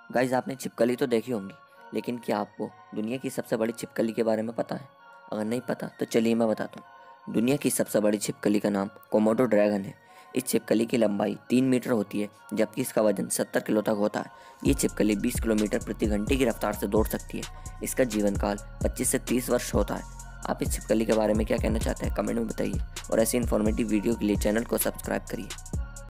Guys, आपने छिपकली तो देखी होंगी, लेकिन क्या आपको दुनिया की सबसे बड़ी छिपकली के बारे में पता है? अगर नहीं पता तो चलिए मैं बताता हूँ। दुनिया की सबसे बड़ी छिपकली का नाम कोमोडो ड्रैगन है। इस छिपकली की लंबाई 3 मीटर होती है, जबकि इसका वजन 70 किलो तक होता है। ये छिपकली 20 किलोमीटर प्रति घंटे की रफ्तार से दौड़ सकती है। इसका जीवन काल 25 से 30 वर्ष होता है। आप इस छिपकली के बारे में क्या कहना चाहते हैं? कमेंट में बताइए और ऐसी इन्फॉर्मेटिव वीडियो के लिए चैनल को सब्सक्राइब करिए।